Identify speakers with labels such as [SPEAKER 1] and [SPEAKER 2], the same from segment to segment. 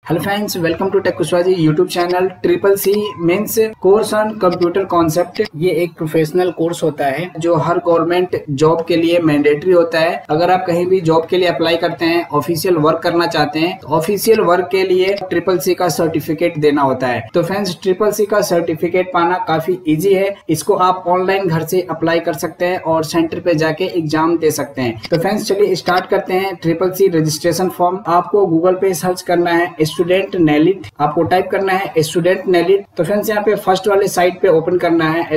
[SPEAKER 1] Hello friends, welcome to tech Kushwaha YouTube channel. Triple C means course on computer concept ये एक professional course होता है जो हर government job के लिए मैंडेटरी होता है। अगर आप कहीं भी जॉब के लिए अप्लाई करते हैं, ऑफिशियल वर्क करना चाहते हैं, तो ऑफिशियल वर्क के लिए ट्रिपल सी का सर्टिफिकेट देना होता है। तो फ्रेंड्स, ट्रिपल सी का सर्टिफिकेट पाना काफी इजी है। इसको आप ऑनलाइन घर से अप्लाई कर सकते हैं और सेंटर पे जाके एग्जाम दे सकते हैं। तो फ्रेंड्स, चलिए स्टार्ट करते हैं। ट्रिपल सी रजिस्ट्रेशन फॉर्म आपको गूगल पे सर्च करना है, स्टूडेंट नेलिट आपको टाइप करना है स्टूडेंट नेलिट। तो फ्रेंड्स, यहाँ पे फर्स्ट वाले साइट पे ओपन करना है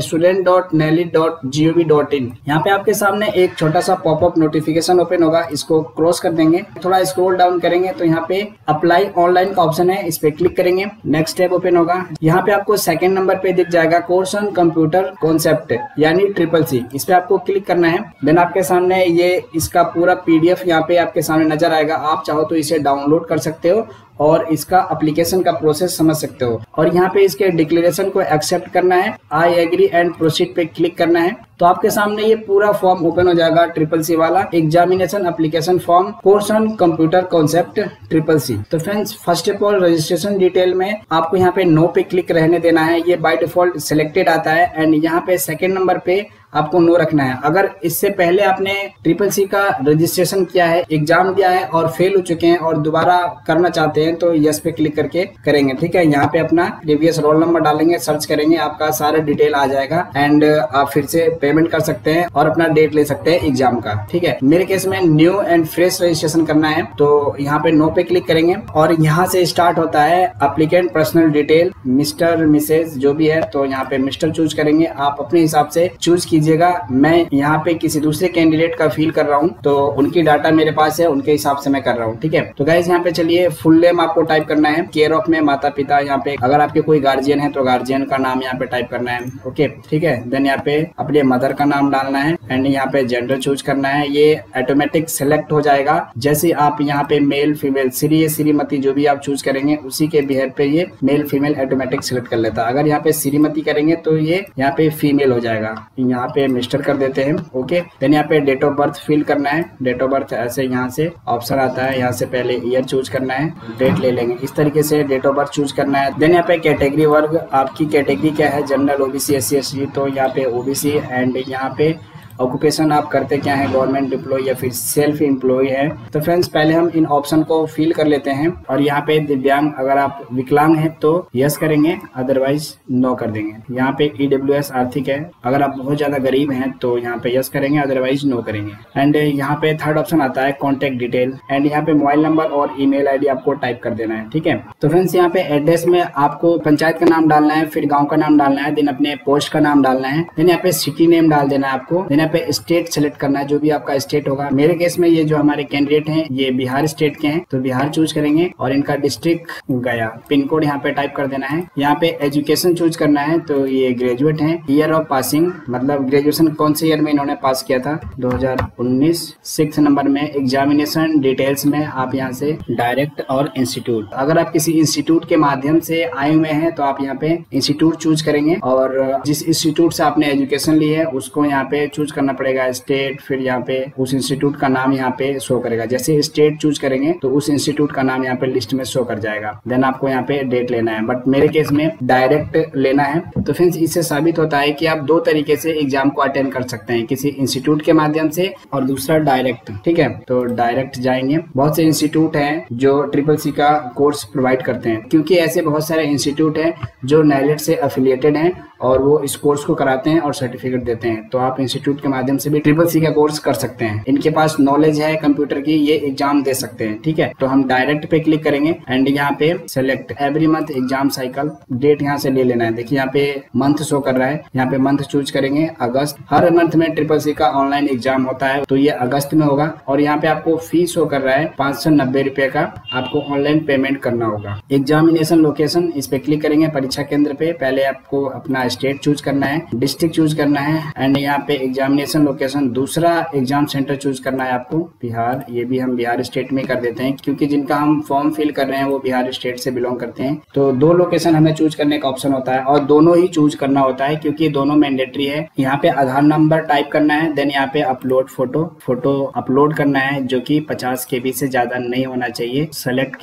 [SPEAKER 1] student.nelit.gov.in। यहाँ पे आपके सामने एक छोटा सा पॉपअप नोटिफिकेशन ओपन होगा, इसको क्रॉस कर देंगे। थोड़ा स्क्रॉल डाउन करेंगे तो यहाँ पे अप्लाई ऑनलाइन का ऑप्शन है, इस पे क्लिक करेंगे। नेक्स्ट टैब ओपन होगा, यहाँ पे आपको सेकंड नंबर पे दिख जाएगा कोर्स ऑन कंप्यूटर कॉन्सेप्ट यानी ट्रिपल सी। इस पे आपको क्लिक करना है। देन आपके सामने ये इसका पूरा पीडीएफ यहाँ पे आपके सामने नजर आएगा। आप चाहो तो इसे डाउनलोड कर सकते हो और इसका एप्लीकेशन का प्रोसेस समझ सकते हो। और यहाँ पे इसके डिक्लेरेशन को एक्सेप्ट करना है, आई एग्री एंड प्रोसीड पे क्लिक करना है। तो आपके सामने ये पूरा फॉर्म ओपन हो जाएगा, ट्रिपल सी वाला examination application form course on computer concept triple C. तो friends, first of all registration detail में आपको यहाँ पे नो पे क्लिक रहने देना है, ये बाय डिफॉल्ट सिलेक्टेड आता है। एंड यहाँ पे सेकेंड नंबर पे आपको नो रखना है। अगर इससे पहले आपने ट्रिपल सी का रजिस्ट्रेशन किया है, एग्जाम दिया है और फेल हो चुके हैं और दोबारा करना चाहते हैं तो यस पे क्लिक करके करेंगे। ठीक है, यहाँ पे अपना प्रीवियस रोल नंबर डालेंगे, सर्च करेंगे, आपका सारा डिटेल आ जाएगा। एंड आप फिर से पेमेंट कर सकते हैं और अपना डेट ले सकते हैं एग्जाम का। ठीक है, मेरे केस में न्यू एंड फ्रेश रजिस्ट्रेशन करना है तो यहाँ पे नो पे क्लिक करेंगे। और यहाँ से स्टार्ट होता है applicant personal detail, Mr Mrs जो भी है, तो यहाँ पे मिस्टर चूज करेंगे। आप अपने हिसाब से चूज कीजिएगा। मैं यहाँ पे किसी दूसरे कैंडिडेट का फील कर रहा हूँ तो उनकी डाटा मेरे पास है, उनके हिसाब से मैं कर रहा हूँ। ठीक है, तो गाइस यहाँ पे चलिए फुल नेम आपको टाइप करना है, केयर ऑफ में माता पिता। यहाँ पे अगर आपके कोई गार्जियन है तो गार्जियन का नाम यहाँ पे टाइप करना है। ओके, ठीक है। देन यहाँ पे अपने मदर का नाम डालना है एंड यहाँ पे जेंडर चूज करना है। ये ऑटोमेटिक सिलेक्ट हो जाएगा जैसे आप यहाँ पे मेल फीमेल श्री श्रीमती जो भी आप चूज करेंगे उसी के बिहेव पे ये मेल फीमेल ऑटोमेटिक सिलेक्ट कर लेता है। अगर यहाँ पे श्रीमती करेंगे तो ये यहाँ पे फीमेल हो जाएगा। यहाँ पे मिस्टर कर देते हैं। ओके, देन यहाँ पे डेट ऑफ बर्थ फिल करना है। डेट ऑफ बर्थ ऐसे यहाँ से ऑप्शन आता है, यहाँ से पहले ईयर चूज करना है, डेट ले लेंगे। इस तरीके से डेट ऑफ बर्थ चूज करना है। देन यहाँ पे कैटेगरी वर्ग, आपकी कैटेगरी क्या है, जनरल, ओबीसी, एससी, एसटी, तो यहाँ पे ओबीसी। एंड यहाँ पे ऑक्यूपेशन आप करते क्या है, गवर्नमेंट एम्प्लॉय या फिर सेल्फ एम्प्लॉय है। तो फ्रेंड्स, पहले हम इन ऑप्शन को फिल कर लेते हैं। और यहाँ पे दिव्यांग, अगर आप विकलांग हैं तो यस करेंगे, अदरवाइज नो कर देंगे। यहाँ पे ईडब्ल्यूएस आर्थिक है, अगर आप बहुत ज्यादा गरीब हैं तो यहाँ पे यस करेंगे, अदरवाइज नो करेंगे। एंड यहाँ पे थर्ड ऑप्शन आता है कॉन्टेक्ट डिटेल एंड यहाँ पे मोबाइल नंबर और ईमेल आईडी आपको टाइप कर देना है। ठीक है, तो फ्रेंड्स यहाँ पे एड्रेस में आपको पंचायत का नाम डालना है, फिर गाँव का नाम डालना है, देन अपने पोस्ट का नाम डालना है, देन यहाँ पे सिटी नेम डाल देना है आपको। देन पे स्टेट सेलेक्ट करना है, जो भी आपका स्टेट होगा। मेरे केस में ये जो हमारे कैंडिडेट हैं ये बिहार स्टेट के हैं तो बिहार चूज करेंगे। और इनका डिस्ट्रिक्ट गया, पिन कोड यहाँ पे टाइप कर देना है। यहाँ पे एजुकेशन चूज करना है तो ये ग्रेजुएट हैं। ईयर ऑफ पासिंग, मतलब ग्रेजुएशन कौन से ईयर में इन्होंने पास किया था, 2019। सिक्स नंबर में एग्जामिनेशन डिटेल्स में आप यहाँ से डायरेक्ट और इंस्टीट्यूट, अगर आप किसी इंस्टीट्यूट के माध्यम से आए हुए हैं तो आप यहाँ पे इंस्टीट्यूट चूज करेंगे। और जिस इंस्टीट्यूट से आपने एजुकेशन ली है उसको यहाँ पे चूज करना पड़ेगा, स्टेट, फिर यहाँ पे उस इंस्टीट्यूट का नाम यहाँ पे शो करेगा। जैसे स्टेट चूज करेंगे तो उस इंस्टीट्यूट का नाम यहाँ पे लिस्ट में शो कर जाएगा। देन आपको यहाँ पे डेट लेना है, बट मेरे केस में डायरेक्ट लेना है। तो फ्रेंड्स, इससे साबित होता है कि आप दो तरीके से एग्जाम को अटेंड कर सकते हैं, किसी इंस्टीट्यूट के माध्यम से और दूसरा डायरेक्ट। ठीक है, तो डायरेक्ट जाएंगे। बहुत से इंस्टीट्यूट हैं जो ट्रिपल सी का कोर्स प्रोवाइड करते हैं, क्योंकि ऐसे बहुत सारे इंस्टीट्यूट हैं जो नेलिट से एफिलिएटेड हैं और वो इस कोर्स को कराते हैं और सर्टिफिकेट देते हैं। तो आप इंस्टीट्यूट के माध्यम से भी ट्रिपल सी का कोर्स कर सकते हैं। इनके पास नॉलेज है कंप्यूटर की, ये एग्जाम दे सकते हैं। ठीक है, तो हम डायरेक्ट पे क्लिक करेंगे एंड यहाँ पे select every month exam cycle, date यहाँ से ले लेना है। देखिए यहाँ पे मंथ शो कर रहा है, यहाँ पे मंथ चूज करेंगे, अगस्त। हर मंथ में ट्रिपल सी का ऑनलाइन एग्जाम होता है तो ये अगस्त में होगा। और यहाँ पे आपको फीस शो कर रहा है 590 रुपए का, आपको ऑनलाइन पेमेंट करना होगा। एग्जामिनेशन लोकेशन, इस पे क्लिक करेंगे, परीक्षा केंद्र पे पहले आपको अपना स्टेट चूज करना है, डिस्ट्रिक्ट चूज करना है एंड यहाँ पे एग्जामिनेशन लोकेशन, दूसरा एग्जाम सेंटर चूज करना है आपको बिहार। ये भी हम बिहार स्टेट में कर देते हैं क्योंकि जिनका हम फॉर्म फिल कर रहे हैं वो बिहार स्टेट से बिलोंग करते हैं। तो दो लोकेशन हमें चूज करने का ऑप्शन होता है और दोनों ही चूज करना होता है क्योंकि दोनों मैंडेटरी है। यहाँ पे आधार नंबर टाइप करना है, देन यहाँ पे अपलोड फोटो अपलोड करना है जो कि 50 KB से ज्यादा नहीं होना चाहिए। सेलेक्ट किया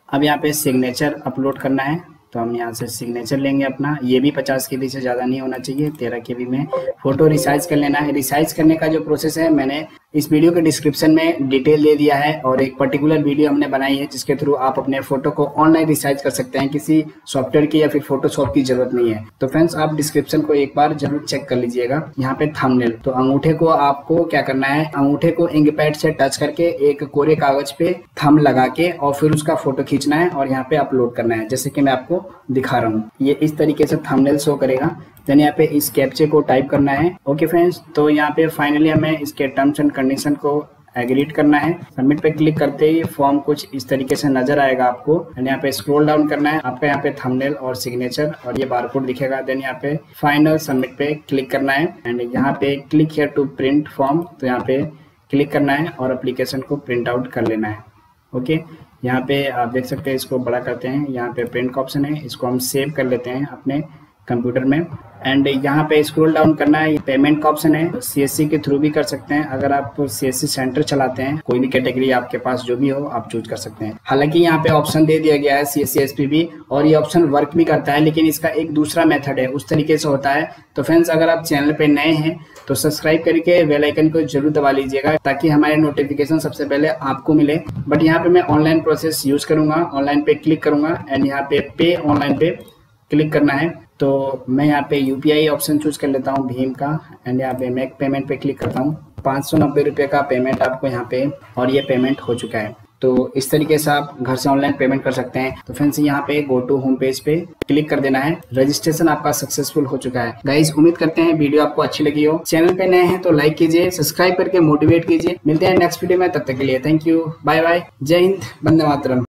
[SPEAKER 1] अब यहाँ पे सिग्नेचर अपलोड करना है, तो हम यहाँ से सिग्नेचर लेंगे अपना। ये भी 50 KB से ज़्यादा नहीं होना चाहिए, 13 KB में। फोटो रिसाइज कर लेना है। रिसाइज करने का जो प्रोसेस है मैंने इस वीडियो के डिस्क्रिप्शन में डिटेल दे दिया है, और एक पर्टिकुलर वीडियो हमने बनाई है जिसके थ्रू आप अपने फोटो को ऑनलाइन रिसाइज कर सकते हैं। किसी सॉफ्टवेयर की या फिर फोटोशॉप की जरूरत नहीं है। तो फ्रेंड्स, आप डिस्क्रिप्शन को एक बार जरूर चेक कर लीजिएगा। यहाँ पे थंबनेल, तो अंगूठे को आपको क्या करना है, अंगूठे को इंक पैड से टच करके एक कोरे कागज पे थंब लगा के और फिर उसका फोटो खींचना है और यहाँ पे अपलोड करना है, जैसे कि मैं आपको दिखा रहा हूँ। ये इस तरीके से थंबनेल शो करेगा। देन यहाँ पे इस कैप्चे को टाइप करना है। ओके फ्रेंड्स, तो यहाँ पे फाइनली हमें इसके टर्म्स एंड कंडीशन को एग्रीड करना है। सबमिट पे क्लिक करते ही फॉर्म कुछ इस तरीके से नजर आएगा आपको। एंड यहाँ पे स्क्रॉल डाउन करना है, आपका यहाँ पे थंबनेल और सिग्नेचर और ये बारकोड दिखेगा। देन यहाँ पे फाइनल सबमिट पे क्लिक करना है एंड यहाँ पे click here to print form, तो यहाँ पे क्लिक करना है और एप्लीकेशन को प्रिंट आउट कर लेना है। ओके, यहाँ पे आप देख सकते हैं, इसको बड़ा करते हैं, यहाँ पे प्रिंट का ऑप्शन है, इसको हम सेव कर लेते हैं अपने कंप्यूटर में। एंड यहाँ पे स्क्रॉल डाउन करना है, पेमेंट का ऑप्शन है। CSC के थ्रू भी कर सकते हैं। अगर आप CSC सेंटर चलाते हैं, कोई भी कैटेगरी आपके पास जो भी हो आप चूज कर सकते हैं। हालांकि यहाँ पे ऑप्शन दे दिया गया है CSC SPB, और ये ऑप्शन वर्क भी करता है, लेकिन इसका एक दूसरा मेथड है, उस तरीके से होता है। तो फ्रेंड्स, अगर आप चैनल पे नए हैं तो सब्सक्राइब करके बेल आइकन को जरूर दबा लीजिएगा, ताकि हमारे नोटिफिकेशन सबसे पहले आपको मिले। बट यहाँ पे मैं ऑनलाइन प्रोसेस यूज करूंगा, ऑनलाइन पे क्लिक करूंगा एंड यहाँ पे ऑनलाइन पे क्लिक करना है। तो मैं यहाँ पे UPI ऑप्शन चूज कर लेता हूँ, भीम का। एंड यहाँ पे मेक पेमेंट पे क्लिक करता हूँ। 590 रुपये का पेमेंट आपको यहाँ पे, और ये पेमेंट हो चुका है। तो इस तरीके से आप घर से ऑनलाइन पेमेंट कर सकते हैं। तो फ्रेंड्स, यहाँ पे गो टू होम पेज पे क्लिक कर देना है। रजिस्ट्रेशन आपका सक्सेसफुल हो चुका है। गाइज, उम्मीद करते हैं वीडियो आपको अच्छी लगी हो। चैनल पे नए हैं तो लाइक कीजिए, सब्सक्राइब करके मोटिवेट कीजिए। मिलते हैं नेक्स्ट वीडियो में, तब तक के लिए थैंक यू, बाय बाय, जय हिंद, वंदे मातरम।